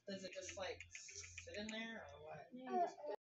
Does it just like sit in there or what? Yeah, you just